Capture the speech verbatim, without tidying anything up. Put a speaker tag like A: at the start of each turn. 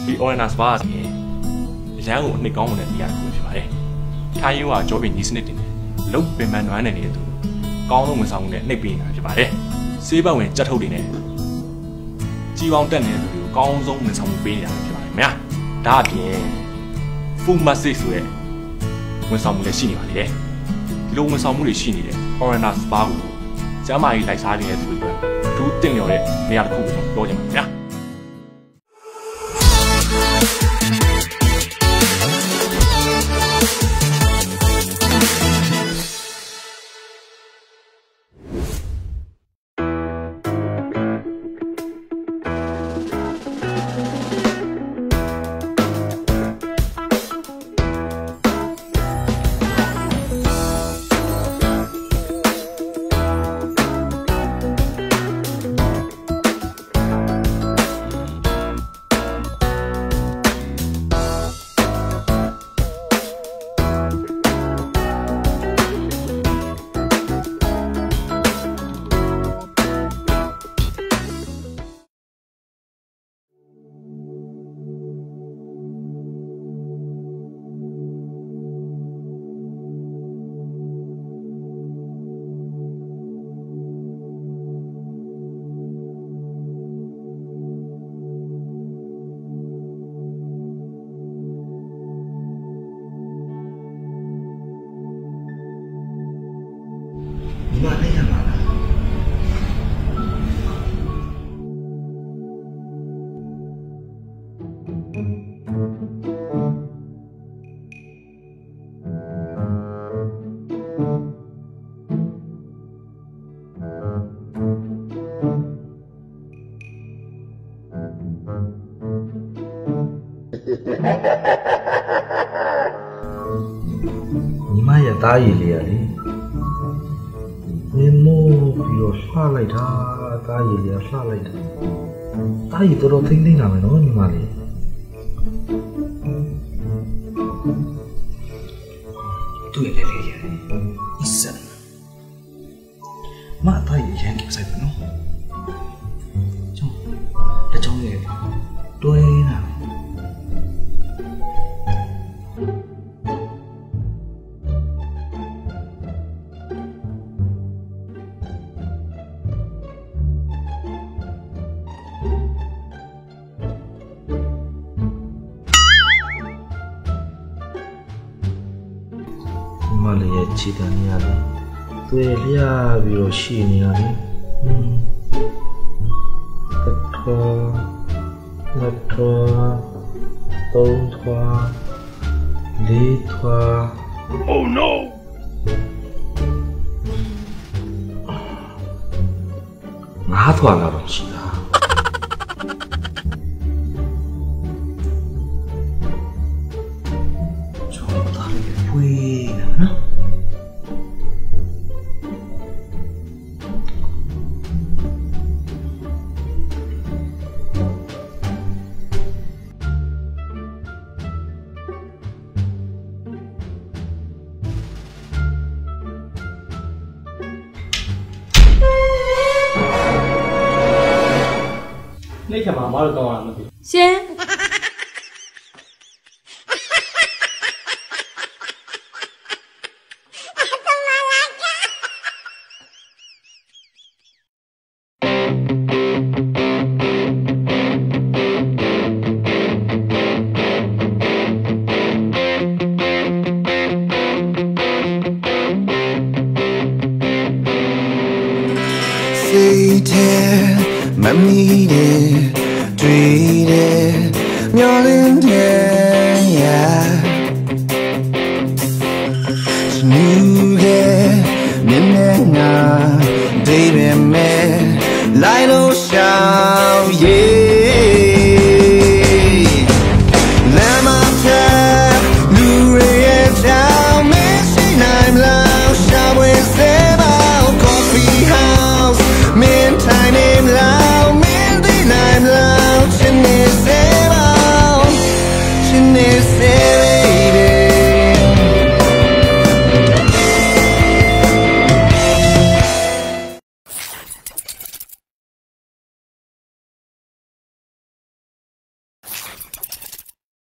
A: ဒီ Orange Bar ရဲ့အရန်ကိုအနှစ်ကောင်းတဲ့နေရာတစ်ခုဖြစ်ပါတယ်။ခိုင်းရိုးကကြောပင်ကြီးစနစ်တင်တယ်။လုတ်ပင်ပန်းနွမ်းနေတဲ့သူကောင်းဆုံးဝန်ဆောင်မှုနဲ့နှိပ်ပေးနေတာဖြစ်ပါတယ်။ဆေးပတ်ဝင်ကြက်ထုတ်တွေနဲ့ကြီးပေါင်းတက်နေတဲ့သူတွေကိုကောင်းဆုံးဝန်ဆောင်မှုပေးနေတာဖြစ်ပါတယ်ခင်ဗျာ။ဒါအပြင် full massage ဆိုတဲ့ဝန်ဆောင်မှုလည်းရှိနေပါသေးတယ်။ဒီလိုဝန်ဆောင်မှုတွေရှိနေတဲ့ Orange Spa ကိုကျမ်းမာရေးလိုက်စားနေတဲ့သူတွေအတွက်ဒူးတင်လျော်တဲ့နေရာတစ်ခုကိုကျွန်တော်ပြောချင်ပါတယ်ခင်ဗျာ။
B: Ba đây là bà nào? Nhima ya ta gì liền đi. Nemo biểu xa lại ra ta gì liền xa lại ra. Ta gì tôi đâu thích đi nào mà nó như mà liền. Tôi lại đi vậy. Ít giận. Mà ta gì vậy kịp sai nó. Trong là trong nghề tôi nào. Mà lại chỉ là nhà đi, tôi lia biểu xí nhà đi, cắt thoa, ngắt thoa, tông thoa, lý thoa. Oh no! Ngã thoa là đồng chí à? Cho ta lại quê nữa.
C: Lấy chả mà mở được con làm gì?
D: Xem.
E: Mẹ mi để truy để nhỏ lên